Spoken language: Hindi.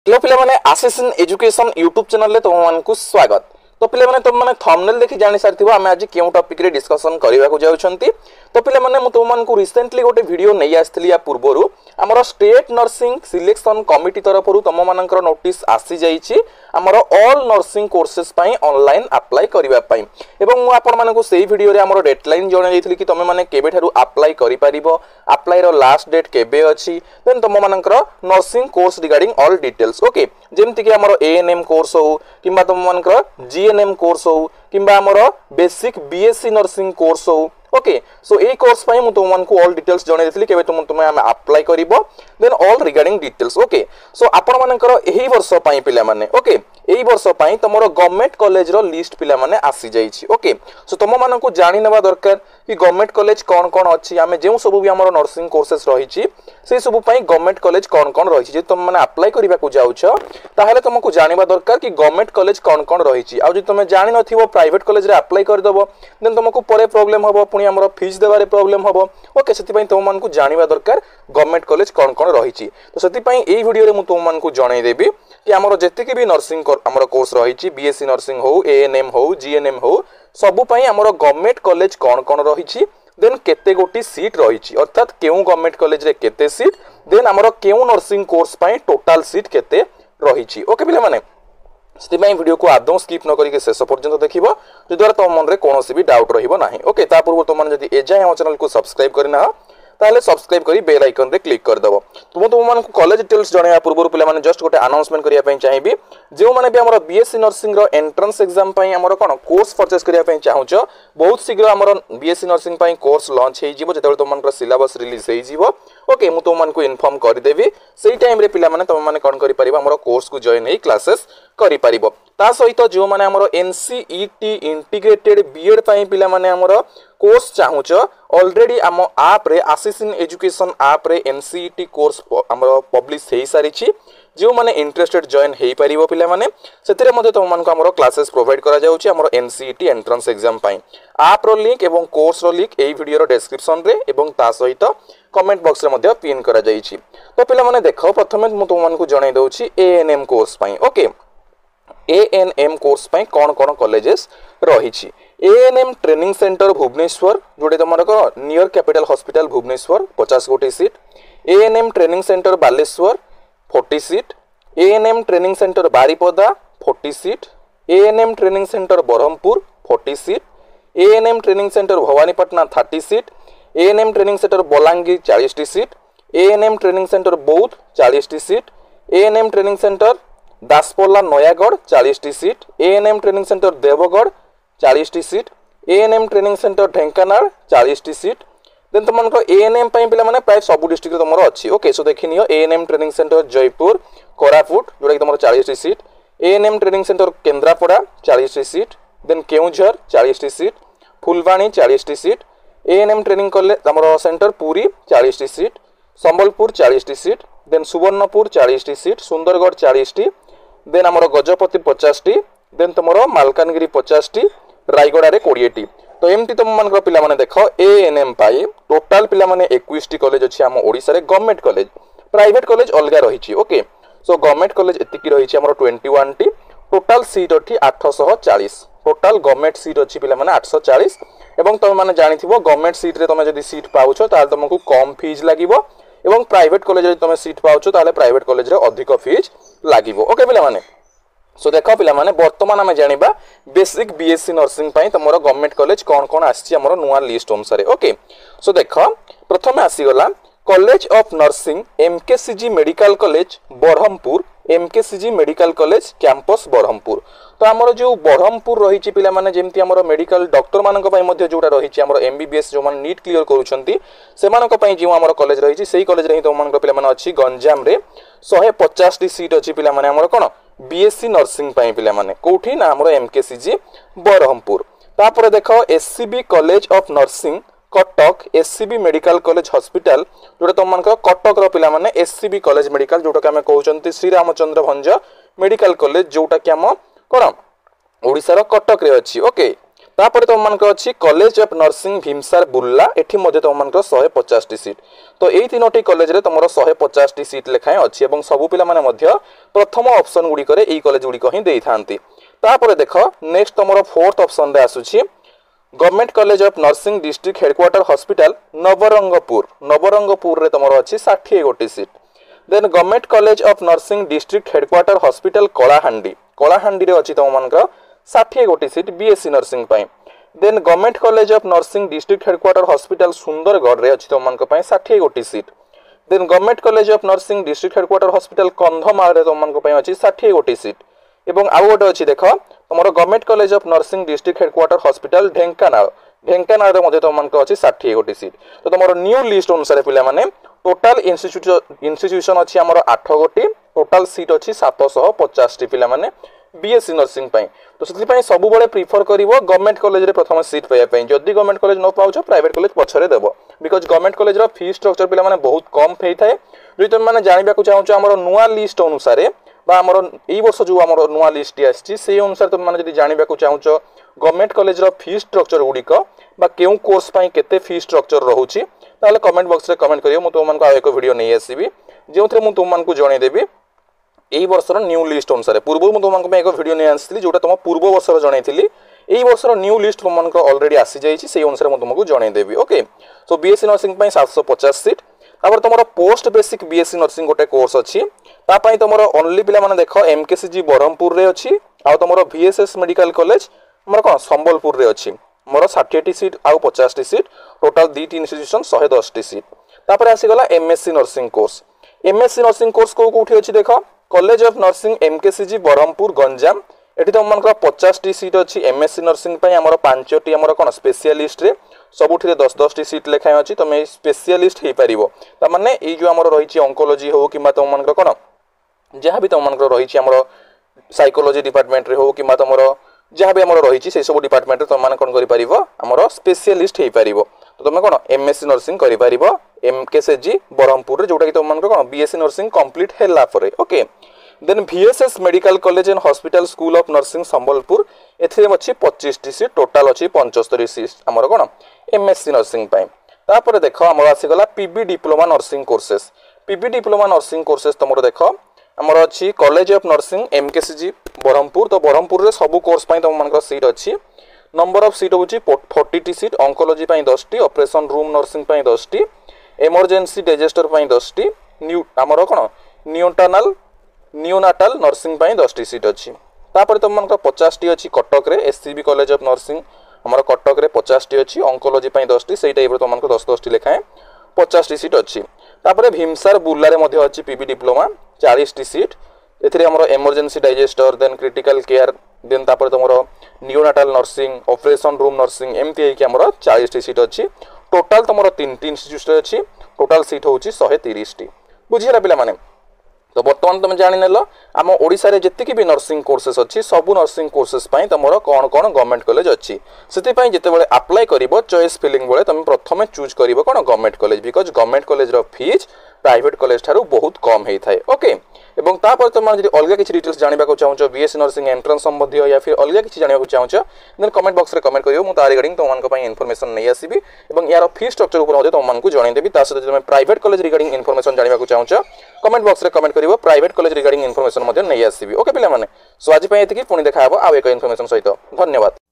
हेलो पिला माने आसिसन एजुकेशन यूट्यूब चैनल तुम मानकु स्वागत। तो पिला माने तुम माने थंबनेल देखि जानि सारथिबो आमे आज केउ टॉपिक रे डिस्कशन करिवा को जाउछंती। तो पिला माने मु तुम मानकु रिसेंटली गोटे वीडियो नै आस्थिली या पूर्वरु हमर स्टेट नर्सिंग सिलेक्शन कमिटी तरफरु तुम मानकर नोटिस आसी जाईची हमर ऑल नर्सिंग कोर्सेस पई ऑनलाइन अप्लाई करिवा पई एवं मु आपन मानकु सेही वीडियो रे हमर डेडलाइन जणे दैथिली कि तुम माने केबे थारु अप्लाई करि परिबो, अप्लाई रो लास्ट डेट केबे अछि, देन तुम मानकर nursing course regarding all details okay जेमति कि हमर एएनएम कोर्स हो किबा तुम मानकर जीएनएम कोर्स हो किबा हमर बेसिक बीएससी नर्सिंग कोर्स हो ओके सो ए कोर्स पई मु तुम को ऑल डिटेल्स जणे देथिली केबे तुम हम अप्लाई करिवो then all regarding details okay so आपण मानकर एही वर्ष पई पिला माने ओके एही वर्ष पई तमरो गवर्नमेंट कॉलेज रो लिस्ट पिला माने आसी जाईची ओके सो तुम मानन को जानि नेबा दरकार कि गवर्नमेंट कॉलेज कोन कोन अछि हमें जेउ सब भी हमरो नर्सिंग कोर्सेस रहिची से सब पई गवर्नमेंट कॉलेज कोन कोन रहिची जे तुम माने अप्लाई करिबा को जाउछ ताहले तुमको जानिबा दरकार कि गवर्नमेंट कॉलेज कोन कोन रहिची आ जे तुम जानि नथिबो प्राइवेट कॉलेज रे अप्लाई कर दबो देन तुमको परे प्रॉब्लम हबो पुनी हमरो फीस देबारे प्रॉब्लम हबो ओके सेति पई तुम मानकु जानिबा दरकार गवर्नमेंट कॉलेज कोन कोन रहिची तो सेति पई एई वीडियो रे मु तुम मानकु जणाई देबी कि हमरो जति के भी नर्सिंग हमरो कोर्स रहिची बीएससी नर्सिंग हो एएनएम हो जीएनएम हो सबु पई हमरो गवर्नमेंट कॉलेज कोन कोन रहिची देन केते गोटी सीट रहिची अर्थात केउ गवर्नमेंट कॉलेज रे केते सीट देन हमरो केउ नर्सिंग कोर्स पई टोटल सीट केते रहिची ओके पिले माने स्थिबाई वीडियो को आदौ स्किप न करिके शेष पर्यंत देखिबो जो द्वारा तुम मन रे कोनोसी भी डाउट रहिबो नाही ओके ता पूर्व तुम मन जदी एजाय हम चैनल को सब्सक्राइब करना ताले सब्सक्राइब करी बेल आइकन रे क्लिक कर दबो तुम मन को कॉलेज डिटेल्स जणया पूर्व पिला माने जस्ट गोटे अनाउंसमेंट करिया पई चाहिबी जो माने भी हमर बीएससी नर्सिंग रो एंट्रेंस एग्जाम पई हमर कोन कोर्स परचेस करिया पई चाहूचो बहुत शीघ्र हमर बीएससी नर्सिंग पई कोर्स लॉन्च हे जिवो जेतेबे तुम मन को सिलेबस रिलीज हे जिवो ओके मु तुम मन को इन्फॉर्म कर देबी सेही टाइम रे पिला माने तुम माने कोन करि परिबा हमर कोर्स को जॉइन हे क्लासेस करि परिबो ता सहित जो माने हमर एनसीईटी इंटीग्रेटेड बीएड पई पिला माने हमर कोर्स चाहूच ऑलरेडी आम आप रे आसिसन एजुकेशन आप रे एनसीईटी कोर्स हमर पब्लिश हे सारिछि जो माने इंटरेस्टेड जॉइन हे परिबो पिला माने सेतिरे मध्ये तुम मन को हमर क्लासेस प्रोवाइड करा जाउछि हमर एनसीईटी एंट्रेंस एग्जाम पई आप रो लिंक एवं कोर्स रो लिंक एई वीडियो रो डिस्क्रिप्शन रे एवं ता सहित कमेंट बॉक्स रे मध्ये पिन करा जाइछि तो पिला माने देखो प्रथमे मु तुम मन को जणाई दउछि एएनएम कोर्स पई ओके एएनएम कोर्स पई कोन कोन कॉलेजेस रहिछि एएनएम ट्रेनिंग सेंटर भुवनेश्वर जोडे तमर को नियर कैपिटल हॉस्पिटल भुवनेश्वर 50 गोटी seat ANM training centre Baleshwar 40 seat ANM training centre Baripada 40 seat ANM training centre Berhampur 40 seat ANM training centre Bhawanipatna 30 seat ANM training centre Balangir 40 टी seat ANM training centre Boudh 40 टी seat ANM training centre Daspalla Nayagarh 40 टी seat ANM training centre Deogarh 40 टी seat ANM training centre Dhenkanal 40 टी सीट देन तुम को एएनएम पई पिला माने प्राय सब डिस्ट्रिक्ट रे तमरो अछि ओके सो देखिनियो ANM training centre Jeypore Koraput जोडा कि तमरो 40 टी seat ANM training centre Kendrapara 40 टी सीट देन केउझर 40 टी सीट फुलवाणी 40 टी सीट एएनएम ट्रेनिंग कॉलेज तमरो सेंटर पुरी 40 टी सीट संबलपुर 40 टी सीट देन सुवर्णपुर 40 टी सीट सुंदरगढ़ 40 टी देन हमरो गजपति 50 टी देन तमरो मालकानगिरी 50 टी रायगढ़ रे 20 टी तो एमती तुम मन पिला माने देखो एएनएम पाई टोटल पिला माने 21 टी कॉलेज अछि हम ओडिसा रे गवर्नमेंट कॉलेज प्राइवेट कॉलेज अलगा रहिछि ओके सो गवर्नमेंट कॉलेज एतिकी रहिछि हमरो 21 टी टोटल सीट अछि 840 टोटल गवर्नमेंट सीट अछि पिला माने 840 एवं तुम माने जानिथिबो गवर्नमेंट सीट रे तुम जदी सीट पाउछो ताल तुमको कम फीस लागिवो एवं प्राइवेट कॉलेज रे तुम सीट पाउछो ताले प्राइवेट कॉलेज रे अधिक फीस लागिवो ओके पिला माने सो देखो पिला माने वर्तमान आमे जानिबा बेसिक बीएससी नर्सिंग पई तमरो गवर्नमेंट कॉलेज कोन कोन आछि हमरो नुवा लिस्ट अनुसार ओके सो देखो प्रथमे आसी गला college of nursing MKCG medical college Berhampur MKCG medical college campus Berhampur तो हमरो जो बरहमपुर रहिछि पिला माने जेमति हमरो मेडिकल डॉक्टर मानक पई मध्ये जोटा रहिछि हमरो एमबीबीएस जो मान नीट क्लियर करूछंती से मानक पई जो हमरो कॉलेज रहिछि सेही कॉलेज रे तो मानक पिला माने अछि गंजाम रे 150 टी सीट अछि पिला माने हमरो कोन बीएससी नर्सिंग पई पिला माने कोठी ना हमरो एमकेसीजी बरहमपुर तापर देखो SCB college of nursing Cuttack SCB medical college hospital जोटा तुम मान कटक रो पिला माने एससीबी कॉलेज मेडिकल जोटा कि हम कहउचंती श्री रामचंद्र भंज मेडिकल कॉलेज जोटा कि हम कोन ओडिसा रो कटक रे अछि ओके तापर तुम मान अच्छी college of nursing VIMSAR Burla एठी मध्ये तुम मान 150 टी सीट। तो यही तीनोटी कॉलेज रे तुमरो 150 टी सीट लेखाएं अच्छी एवं सबु पिला माने मध्य प्रथम ऑप्शन गुडी करे एई कॉलेज गुडी को ही देई थांती। तापर देखो नेक्स्ट तुमरो फोर्थ ऑप्शन रे आसुची government college of nursing district headquarter hospital Nabarangpur रे तुमरो अच्छी 60 गोटी seat. Then government college of nursing district headquarter hospital Kalahandi रे अच्छी तुम मान 60 गोटी सीट बीएससी नर्सिंग पाई। Then government college of nursing district headquarter hospital Sundargarh रे अच्छी तुम मान 60 गोटी seat. Then government college of nursing district headquarter hospital Kandhamal रे तुम मान अच्छी 60 गोटी सीट। एवं आउ गोटे अच्छी देख तुम government college of nursing district headquarter hospital Dhenkanal रे तुम मान अच्छी 60 गोटी सीट। तो तुम न्यू लिस्ट अनुसार पिला माने टोटाल इंस्टीट्यूशन अच्छी आमर 8 गोटी टोटाल सीट अच्छी 750 टी पिला माने बीएससी नर्सिंग पाई। तो से सब बड़े प्रिफर करिवो गवर्नमेंट कॉलेज रे प्रथम सीट पाइबा पई। जदि गवर्नमेंट कॉलेज न पाउछ प्राइवेट कॉलेज पछरे देबो बिकॉज गवर्नमेंट कॉलेज रो फी स्ट्रक्चर पिला माने बहुत कम फेई थाए। जदि तुम माने जानिबा को चाहूछ हमर नुवा लिस्ट अनुसार बा हमर एई वर्ष जो हमर नुवा लिस्ट आछि से अनुसार तुम माने जदि जानिबा को चाहूछ गवर्नमेंट कॉलेज रो फी स्ट्रक्चर गुडी को बा केउ कोर्स पाई केते फी स्ट्रक्चर रहूची ताले कमेंट बॉक्स रे कमेंट करियो। मु तुम मान को आ एक वीडियो नै आसीबी जेउथरे मु तुम मान को जणे देबी एई वर्षर न्यू लिस्ट अनुसार। पूर्व मु तुम मान को एक वीडियो नै आनथिली जोटा तुम पूर्व वर्षर जणैथिली एई वर्षर न्यू लिस्ट तुम मान को ऑलरेडी आसी जाईची से अनुसार मु तुमको जणे देबी। ओके सो बीएससी नर्सिंग पाई 750 सीट। तापर तुमरो पोस्ट बेसिक बीएससी नर्सिंग गोटे कोर्स अछि ता पाई तुमरो ओनली पिला माने देखो एमकेसीजी बरहमपुर रे अछि आ तुमरो वीएसएस मेडिकल कॉलेज हमर कोन संबलपुर रे अछि मोर 60 टी सीट आ 50 टी सीट टोटल दीटी इंस्टीट्यूशन 110 टी सीट। तापर आसी गला एमएससी नर्सिंग कोर्स को कोठी अछि देखो college of nursing MKCG Berhampur Ganjam एठी तुम मान 50 टी सीट अछि एमएससी नर्सिंग पई हमर 5 टी हमर कोन स्पेशलिस्ट रे सबुठी 10 टी सीट लेखाय अछि तमे स्पेशलिस्ट हे परिबो। त माने ए जो हमर रहिछि ऑन्कोलॉजी हो किबा तुम मान कोन जहाँ भी तुम मान रहिछि हमर साइकोलॉजी डिपार्टमेंट रे हो किबा तुमरो जहाँ भी हमर रहिछि से सब डिपार्टमेंट रे तुम मान कोन करि परिबो हमर स्पेशलिस्ट हे परिबो। तो तुम कोन एमएससी नर्सिंग करि परिबो एमकेसीजी बरहमपुर रे जोटा कि तुम मान कोन बीएससी नर्सिंग कंप्लीट हेला परे। Okay then VSS medical college and hospital school of nursing Sambalpur एथे अछि 25 टी सीट टोटल अछि 75 सीट हमर कोन एमएससी नर्सिंग पाई। तापर देखो हमर आसी गला पीबी डिप्लोमा नर्सिंग कोर्सेस तुमरो देखो हमर अछि college of nursing MKCG Berhampur. तो बरहमपुर रे सब कोर्स पाई तुम मान सीट अछि नंबर ऑफ सीट होछि 40 टी सीट ऑन्कोलॉजी पाई 10 टी ऑपरेशन रूम नर्सिंग पाई 10 टी इमरजेंसी डिजास्टर पाई 10 टी न्यू हमर कोन नियोनाटाल नर्सिंग पाई 10 टी सीट अछि। तापर तुम मान 50 टी अछि कटक रे एससीबी कॉलेज ऑफ नर्सिंग हमर कटक रे 50 टी अछि ऑन्कोलॉजी पाई 10 टी सेही टाइप रे तुम मान 10 टी लेखाए 50 टी सीट अछि। तापर भीमसार बुर्ला रे मध्ये अछि पीबी डिप्लोमा 40 टी सीट एथिरे हमर emergency disaster then critical care then तापर तुमरो neonatal nursing operation room nursing एमती है कि हमर 40 टी सीट अछि। टोटल तुमरो 3 इंस्टीट्यूट अछि टोटल सीट होछि 130 टी बुझिरा पिला माने। तो बर्तमान तुम जानि नेलो आम ओडिसा रे जति भी नर्सिंग कोर्सेस अछि सब नर्सिंग कोर्सेस पई तमरो कोन गवर्नमेंट कॉलेज अछि सेति पई जते बेले अप्लाई करिवो चॉइस फिलिंग बेले तुम प्रथमे चूज करिवो कोन government college because government college रो फीस प्राइवेट कॉलेज थारु बहुत कम हेइ थाए। ओके एवं तापर तुम जदि अलगा किछि डिटेल्स जानिबा को चाहूछ बीएससी नर्सिंग एंट्रेंस संबंधी या फिर अलगा किछि जानिबा को चाहूछ देन कमेंट बॉक्स रे कमेंट करियो मु ता रिगार्डिंग तुम मान को पई इन्फॉर्मेशन नै आसीबी एवं यार फी स्ट्रक्चर ऊपर मध्ये तुम मान को जणाई देबी। ता सहित तुम प्राइवेट कॉलेज रिगार्डिंग इन्फॉर्मेशन जानिबा को चाहूछ कमेंट बॉक्स रे कमेंट करिवो प्राइवेट कॉलेज रिगार्डिंग इन्फॉर्मेशन मध्ये नै आसीबी। ओके पिला माने सो आज पई एतिकी पुणी देखा हबो आ एक इन्फॉर्मेशन सहित धन्यवाद।